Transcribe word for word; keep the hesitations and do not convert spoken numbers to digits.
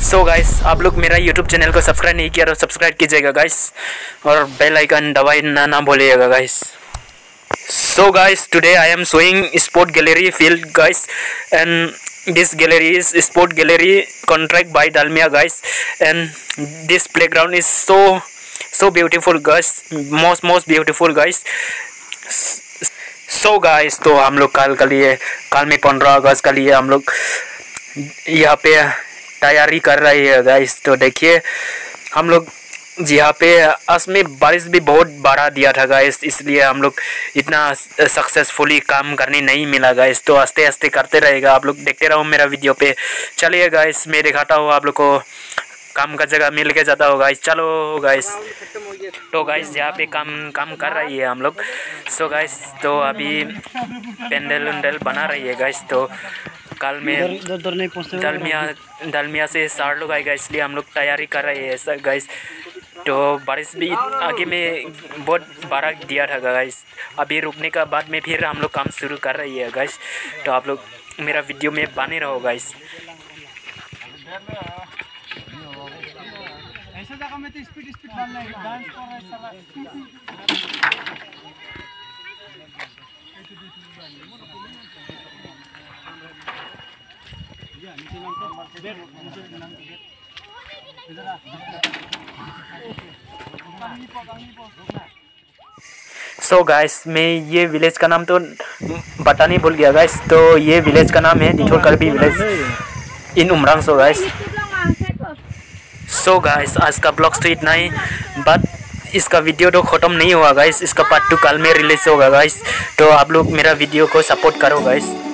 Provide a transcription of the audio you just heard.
So guys, आप लोग मेरा यूट्यूब चैनल को सब्सक्राइब नहीं किया तो सब्सक्राइब कीजिएगा गाइस, और बेल आइकन दबाना ना भूलिएगा guys. So guys, today I am showing sport gallery field guys, and this gallery is sport gallery contract by Dalmia guys, and this playground is so so beautiful guys, most most beautiful guys. So guys, तो हम लोग कल के लिए कल में पंद्रह अगस्त के लिए हम लोग यहाँ पे तैयारी कर रही है गाइस। तो देखिए हम लोग यहाँ पे अस में बारिश भी बहुत बढ़ा दिया था गाइस, इसलिए हम लोग इतना सक्सेसफुली काम करने नहीं मिला गाइस। तो आस्ते आस्ते करते रहेगा, आप लोग देखते रहो मेरा वीडियो पे। चलिए गाइस, मैं दिखाता हूँ आप लोग को काम का जगह मिल के जाता हो गाइस। चलो गाइस, तो गाइस यहाँ पे काम काम कर रही है हम लोग। सो गाइस, तो अभी पेंडल उंडल बना रही है गाइस। तो कल में दलमिया दलमिया से सार लोग आएगा, इसलिए हम लोग तैयारी कर रहे हैं सर गाइस। तो बारिश भी आगे में बहुत बड़ा दिया था गाइस, अभी रुकने का बाद में फिर हम लोग काम शुरू कर रही है गाइस। तो आप लोग मेरा वीडियो में बने रहो गाइस। ऐसा जगह में तो स्पीड स्पीड डालना है, डांस कर रहा है साला। सो गाइस, मैं ये विलेज का नाम तो बताने भूल गया गाइस। तो ये विलेज का नाम है Dithor Karbi village in Umrang. So guys so guys आज का ब्लॉग तो इतना ही, बट इसका वीडियो तो ख़त्म नहीं हुआ गाइस, इसका पार्ट टू कल में रिलीज होगा गाइस। तो आप लोग मेरा वीडियो को सपोर्ट करो गाइस।